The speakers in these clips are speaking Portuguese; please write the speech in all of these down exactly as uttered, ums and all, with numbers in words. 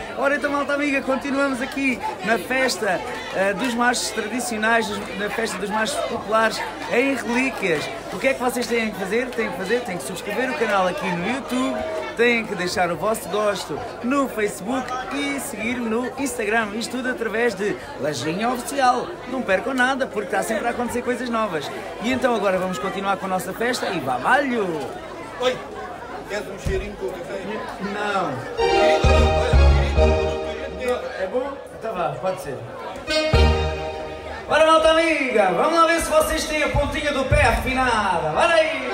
Ora então, malta amiga, continuamos aqui na festa uh, dos machos tradicionais, na festa dos machos populares em Relíquias. O que é que vocês têm que fazer? Têm que fazer, têm que subscrever o canal aqui no YouTube, têm que deixar o vosso gosto no Facebook e seguir-me no Instagram. Isto tudo através de Lajinha Oficial. Não percam nada, porque está sempre a acontecer coisas novas. E então agora vamos continuar com a nossa festa e babalho! Oi! Queres um cheirinho com o café? Não. É bom? Então vá, pode ser. Bora, malta amiga, vamos lá ver se vocês têm a pontinha do pé afinada. Bora aí!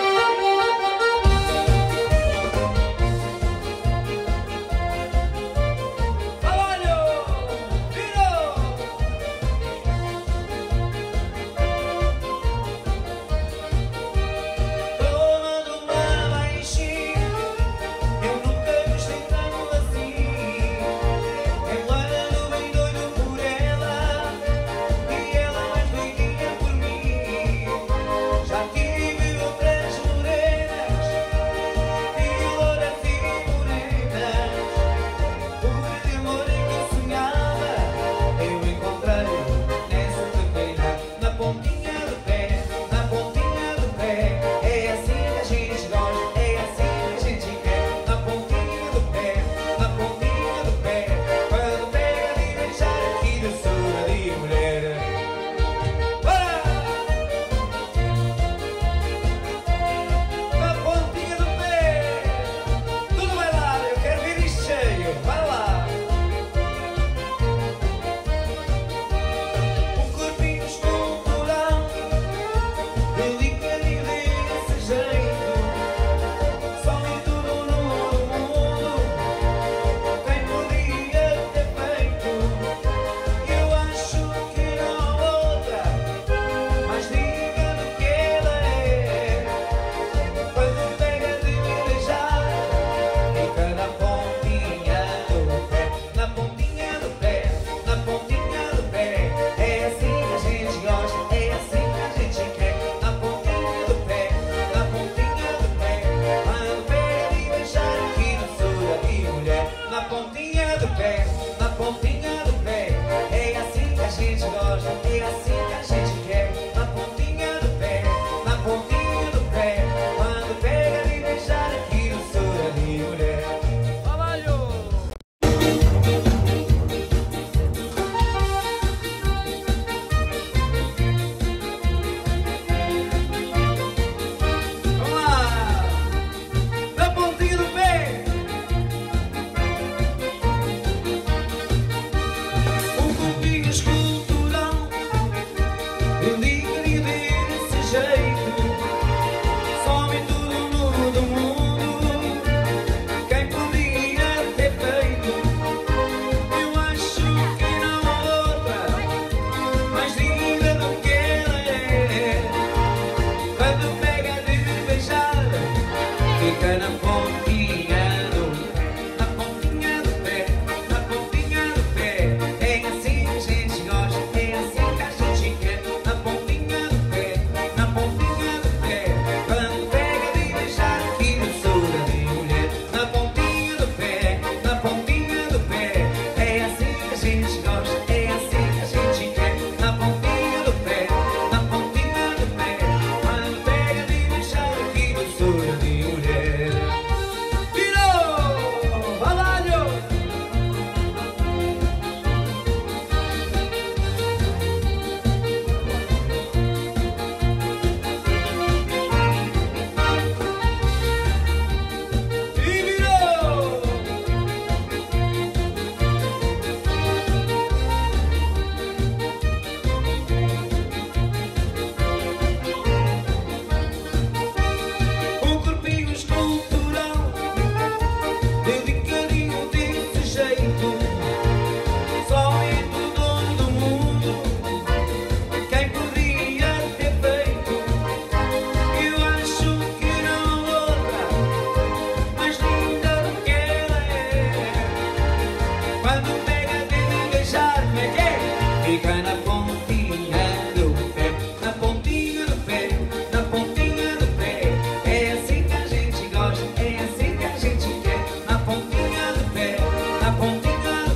Na pontinha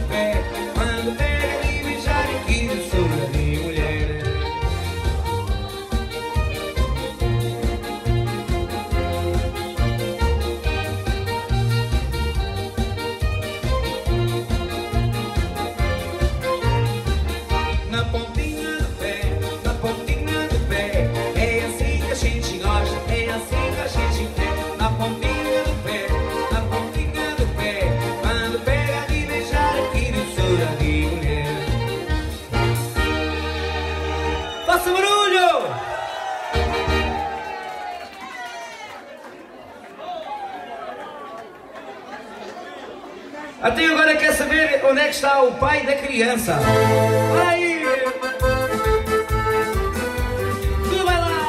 Até agora quer saber onde é que está o pai da criança. Olha aí! Tu vai lá!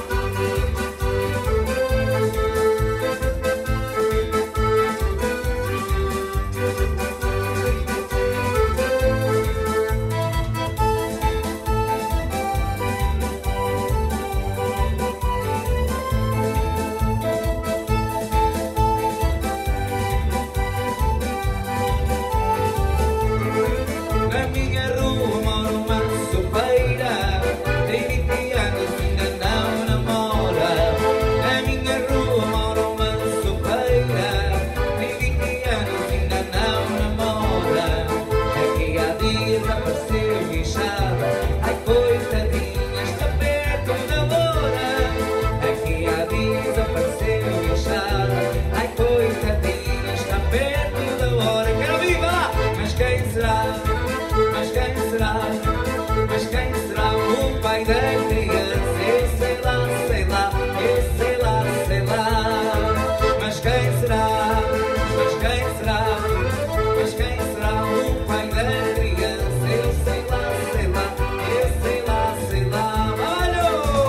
Na minha rua mora uma sopeira, tem vinte anos e ainda não namora. Na minha rua mora uma sopeira, tem vinte anos e ainda não namora. Aqui há dias apareceu guinchada, ai coitadinha, está perto da hora. Aqui há dias apareceu guinchada, ai coitadinha, está perto da hora. Quero viva! Mas quem será? Mas quem será? Mas quem será o pai da criança? Eu sei lá, sei lá, eu sei lá, sei lá. Mas quem será? Mas quem será? Mas quem será o pai da criança? Eu sei lá, sei lá, eu sei lá, sei lá. Olha!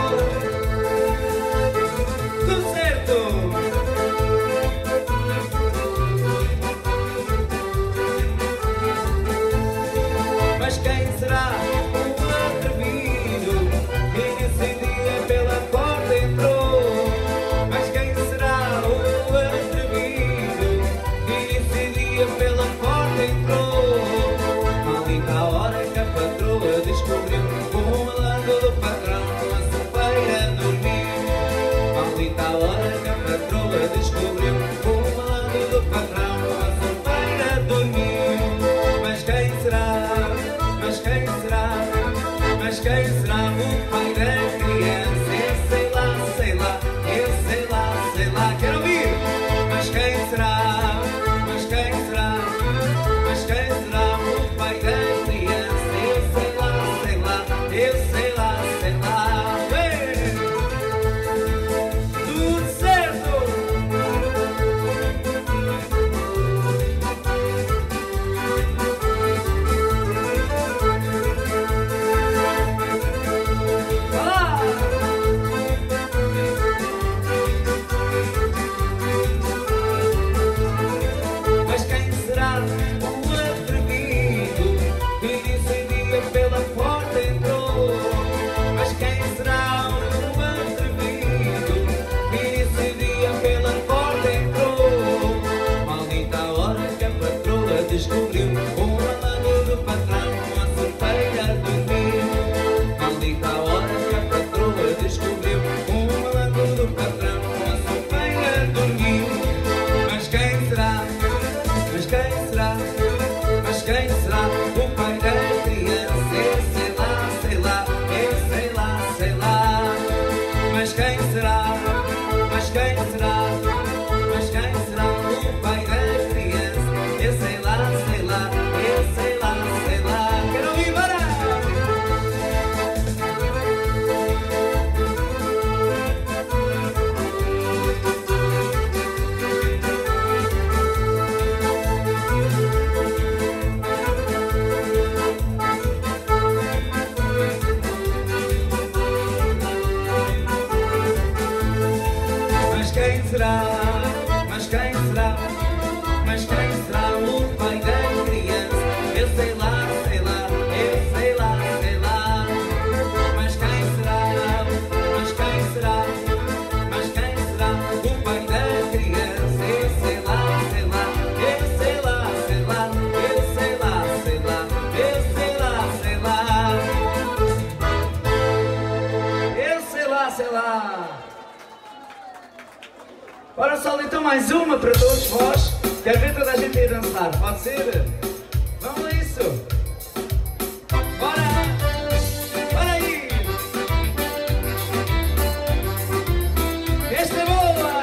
Tudo certo! Mas quem será o atrevido que nesse dia pela porta entrou? Mas quem será o atrevido que nesse dia pela porta entrou? Maldita a hora que a patroa descobriu o malandro do patrão com a sopeira dormiu. Maldita a hora que a patroa descobriu o malandro do patrão com a sopeira dormiu. Mas quem será? Mas quem será? Mas quem será o pai da criança? Eu sei lá, sei lá, eu sei lá, sei lá. Quero ouvir! Mas quem será? Mas quem será? Mas quem será o pai da criança? Eu sei lá, sei lá, eu sei lá, sei lá. Vem! Tudo certo! Ah! Mas quem será o atrevido que nesse dia pela porta entrou? Mas quem será o atrevido que nesse dia pela porta entrou? Maldita a hora que a patroa descobriu o malandro do patrão com a sopeira dormiu. Maldita a hora que a patroa descobriu o malandro do patrão com a sopeira dormiu. Mas quem será? Mas quem será? Mas quem será o pai da criança? Eu sei lá, sei lá, eu sei lá, sei lá. Mas quem será? Mas quem será? Mas quem será o pai da criança? Eu sei lá, sei lá, eu sei lá, sei lá. Quero ouvir, bora! Mas quem será? Mas quem será? Mas quem será o pai da criança? Eu sei lá, sei lá, eu sei lá, sei lá. Mas quem será? Mas quem será? Mas quem será o pai da criança? Eu sei lá, sei lá, eu sei lá, sei lá, eu sei lá, sei lá, eu sei lá, sei lá. Eu sei lá, sei lá. Ora só, então mais uma para todos vós. Quero ver toda a gente aí dançar, pode ser? Vamos a isso! Bora! Bora aí! Esta é boa!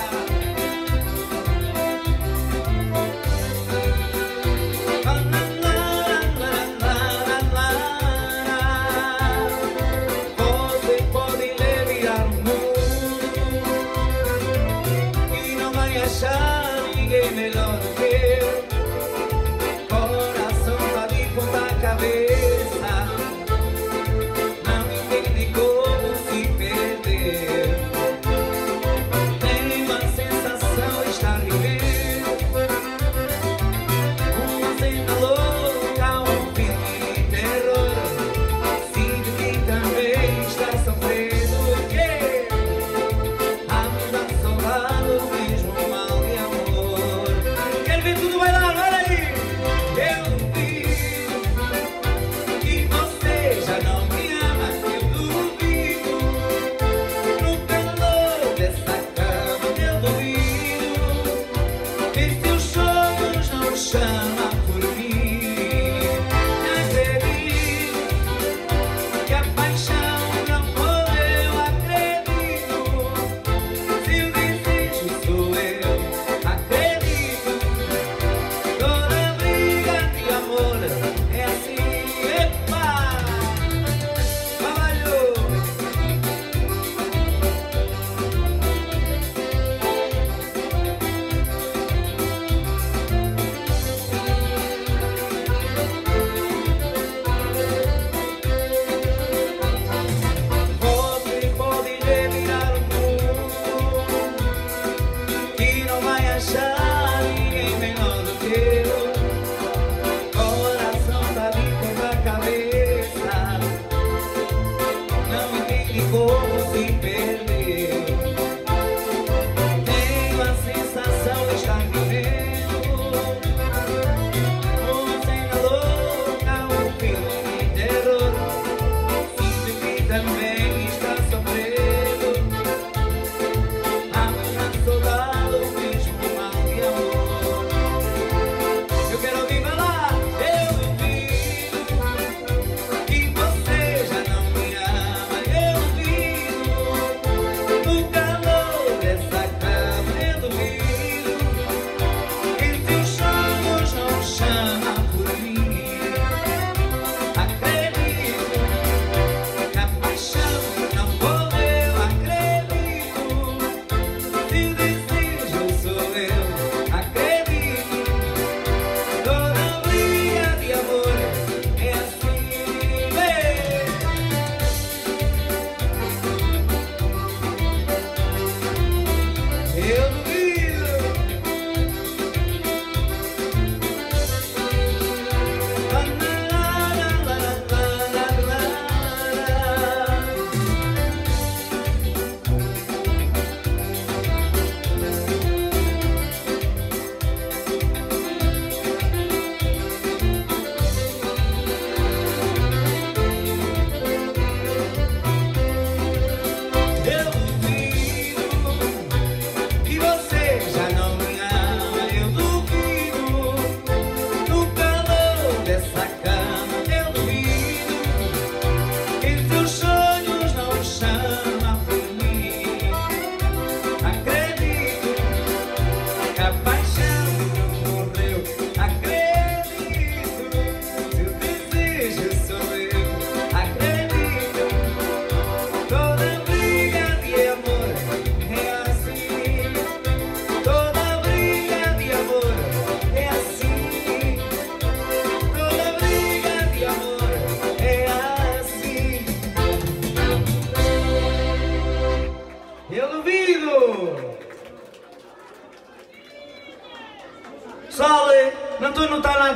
Você pode leviar o mundo e não vai achar ninguém melhor do que eu.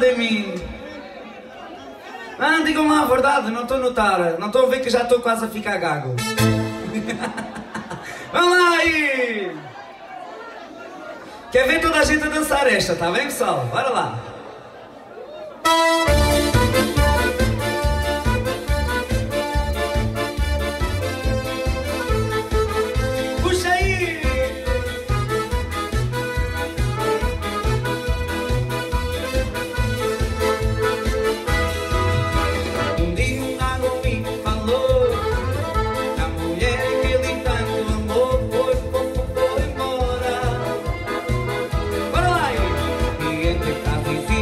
em mim. Ah, digam lá a verdade, não estou a notar. Não estou a ver que já estou quase a ficar gago. Vamos lá aí! Quer ver toda a gente a dançar esta, tá bem, pessoal? Bora lá! Puxa aí! Um dia um água me falou, a mulher que ele tanto amou foi, foi, foi embora. Bora lá! E entre casa e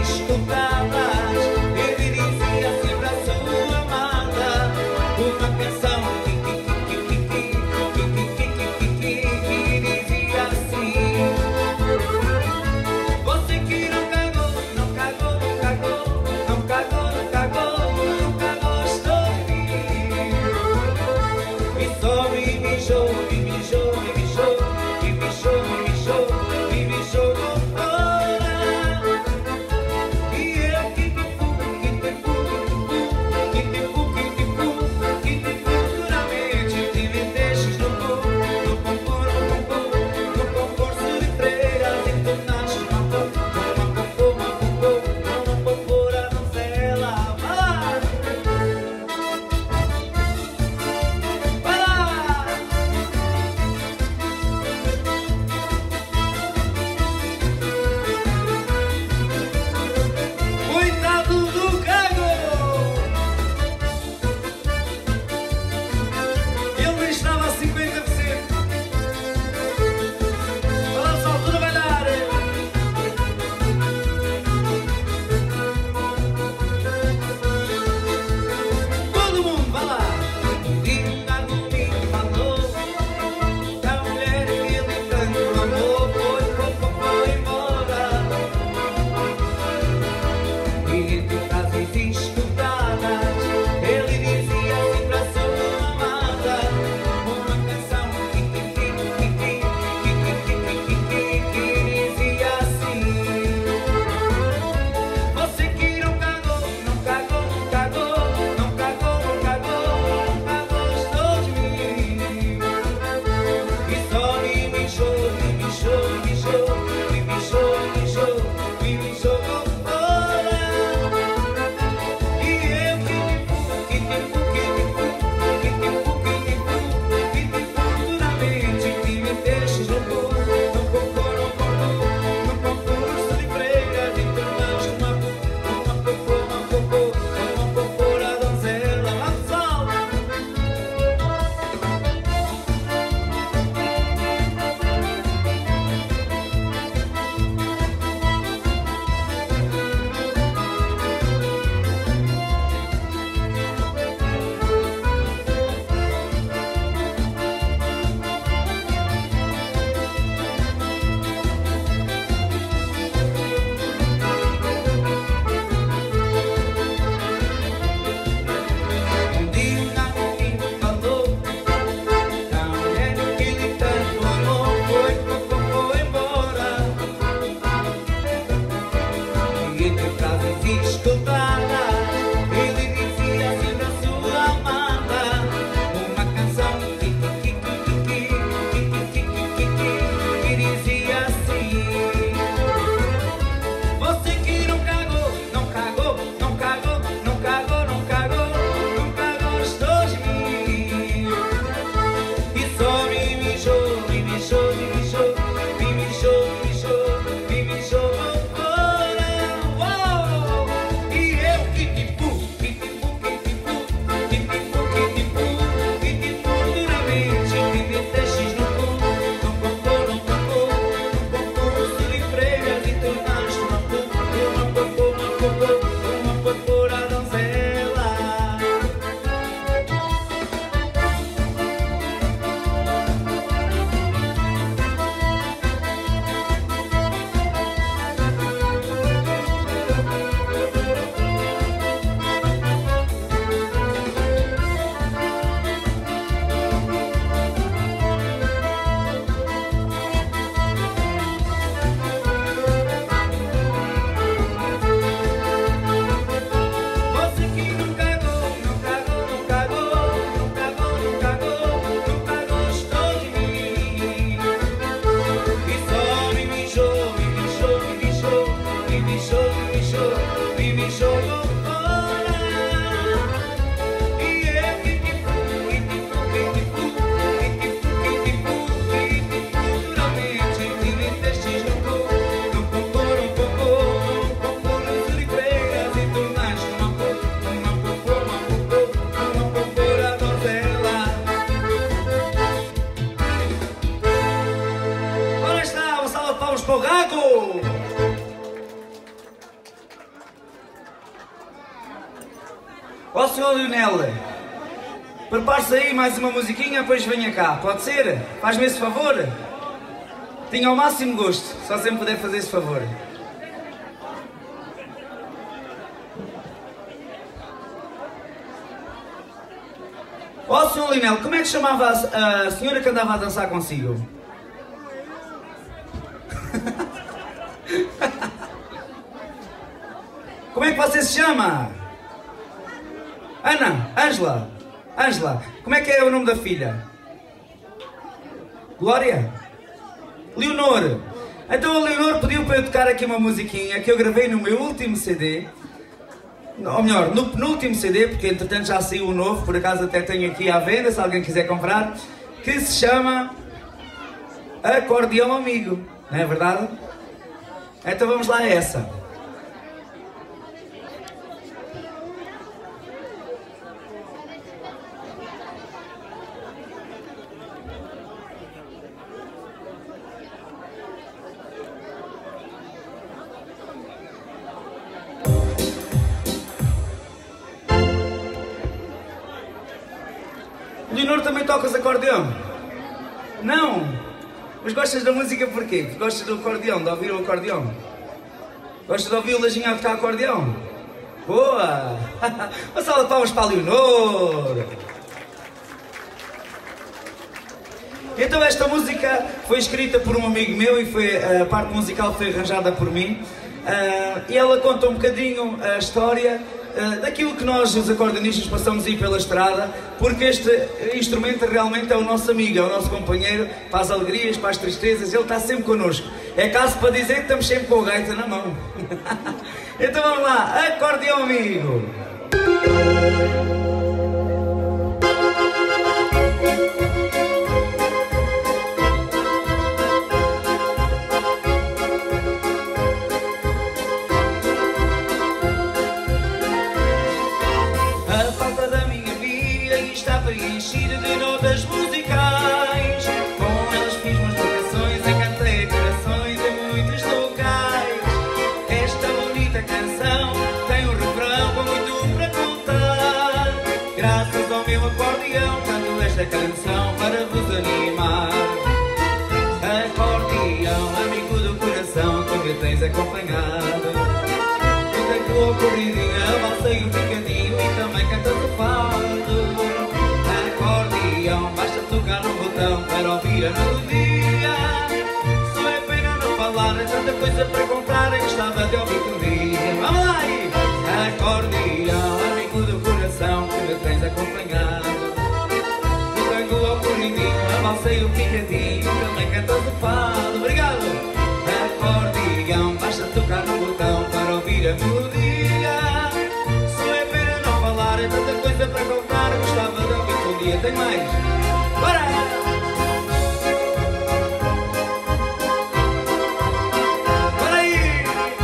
Ó senhor Lionel, prepare-se aí mais uma musiquinha, depois venha cá, pode ser? Faz-me esse favor? Tenha o máximo gosto, só sempre puder fazer esse favor. Ó senhor Lionel, como é que chamava a, a senhora que andava a dançar consigo? Como é que você se chama? Ana, Ângela, Ângela, como é que é o nome da filha? Glória? Leonor. Então a Leonor pediu para eu tocar aqui uma musiquinha que eu gravei no meu último C D. Ou melhor, no penúltimo C D, porque entretanto já saiu o novo, por acaso até tenho aqui à venda, se alguém quiser comprar, que se chama Acordeão Amigo, não é verdade? Então vamos lá a essa. Leonor, também tocas acordeão? Não? Mas gostas da música porquê? Gostas do acordeão, de ouvir o acordeão? Gostas de ouvir o Lajinho a tocar acordeão? Boa! Uma salva de palmas para a Leonor! Então esta música foi escrita por um amigo meu e foi, a parte musical foi arranjada por mim. Uh, e ela conta um bocadinho a história uh, daquilo que nós, os acordeonistas, passamos aí pela estrada, porque este instrumento realmente é o nosso amigo, é o nosso companheiro para as alegrias, para as tristezas, ele está sempre connosco. É caso para dizer que estamos sempre com a gaita na mão. Então vamos lá, acordeão amigo! Preenchida de notas musicais, com elas fiz umas vocações, encantei corações em muitos locais. Esta bonita canção tem um refrão com muito para contar. Graças ao meu acordeão canto esta canção para vos animar. Acordeão, amigo do coração, tu me tens acompanhado. Tu tens o ocorridinho, a valsa e o picadinho e também cantas o fado. Basta tocar no botão para ouvir a melodia. Só é pena não falar, é tanta coisa para contar, eu gostava de ouvir um dia. Vamos lá aí! Acordeão, amigo do coração, que me tens acompanhado. O tango ao corridinho, a valsa e o picadinho, também cantas o fado. Obrigado! Acordeão, basta tocar no botão para ouvir a melodia. Só é pena não falar, é tanta coisa para contar, eu gostava de ouvir um dia. Tem mais? Bora! Bora aí!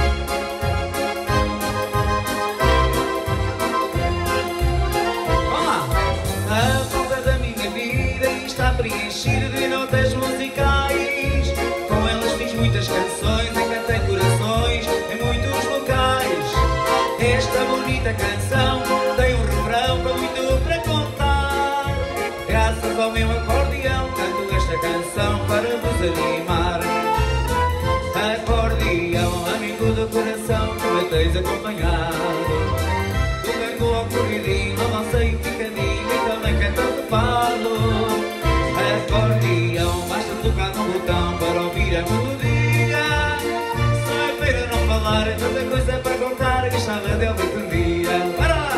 Vamos lá! A volta da minha vida está preenchida de notas musicais. Com elas fiz muitas canções, encantei corações em muitos locais. Esta bonita canção tem um refrão com muito para contar. Graças ao meu acordeão canto esta canção para vos animar. Acordeão, amigo do coração, tu me tens acompanhado. Tu canto ao corridinho, a valsa e o picadinho e também cantas o fado. Acordeão, basta tocar no botão para ouvir a melodia. Só é pena não falar, é tanta coisa para contar, gostava de ouvir um dia. Para lá!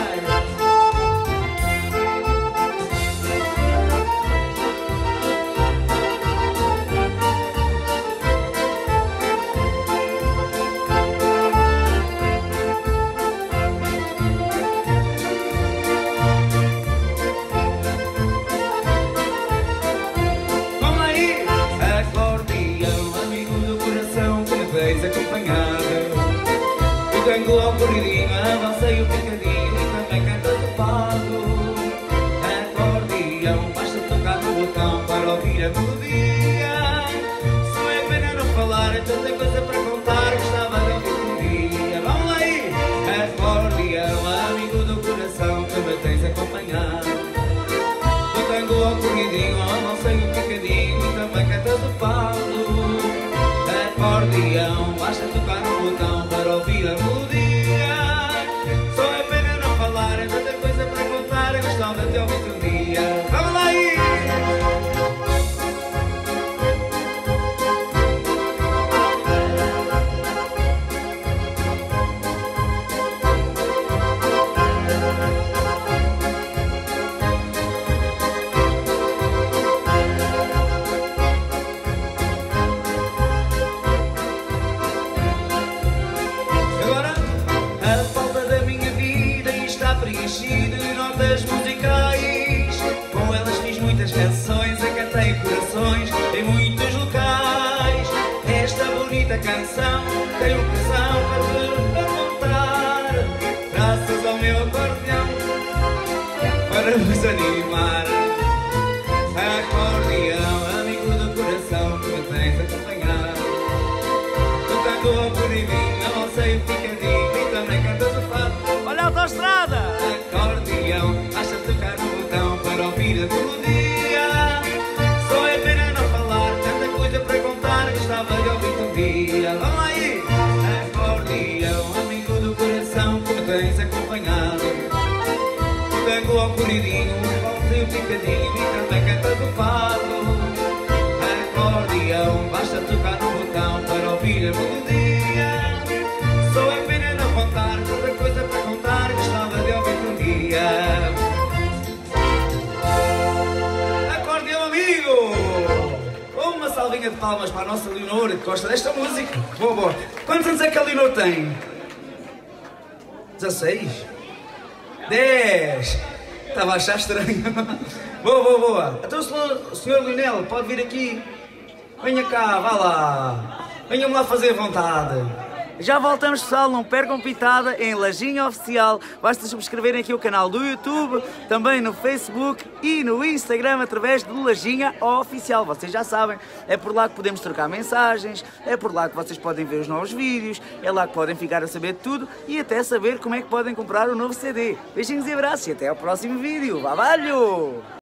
Acompanhado, o tango ao corridinho, a valsa e o picadinho e também cantas o fado. Acordeão, basta tocar no botão para ouvir a melodia. Só é pena não falar, é tanta coisa para contar, gostava de ouvir um dia. Vamos lá aí! Acordeão, amigo do coração, que me tenho pressão para te encontrar, graças ao meu acordeão, para vos animar. Acordeão, amigo do coração, que me tens acompanhado, tocando ao corridinho, ao sei picadinho e também cantas o fado. Olha a autoestrada! Acordeão, basta tocar no botão para ouvir a melodia. Só é pena não falar, tanta coisa para contar, gostava de ouvir-te um dia. Vamos aí! Acordeão, amigo do coração, que me tens acompanhado, tocando ao corridinho, ao sei picadinho e também cantas o fado. Acordeão, basta tocar no botão para ouvir a melodia. Só é pena não contar, tanta coisa para contar, gostava de ouvir-te um dia. Acordeão, amigo! Uma salvinha de palmas para a nossa Leonor, que gosta desta música. Boa, boa. Quantos anos é que a Leonor tem? dezasseis? dez? Estava a achar estranho. Boa, boa, boa. Então, o senhor Lionel, pode vir aqui? Venha cá, vá lá. Venha-me lá fazer vontade. Já voltamos, pessoal, não percam pitada em Lajinha Oficial. Basta subscreverem aqui o canal do YouTube, também no Facebook e no Instagram através do Lajinha Oficial. Vocês já sabem, é por lá que podemos trocar mensagens, é por lá que vocês podem ver os novos vídeos, é lá que podem ficar a saber de tudo e até saber como é que podem comprar o novo C D. Beijinhos e abraços e até ao próximo vídeo. Babalho!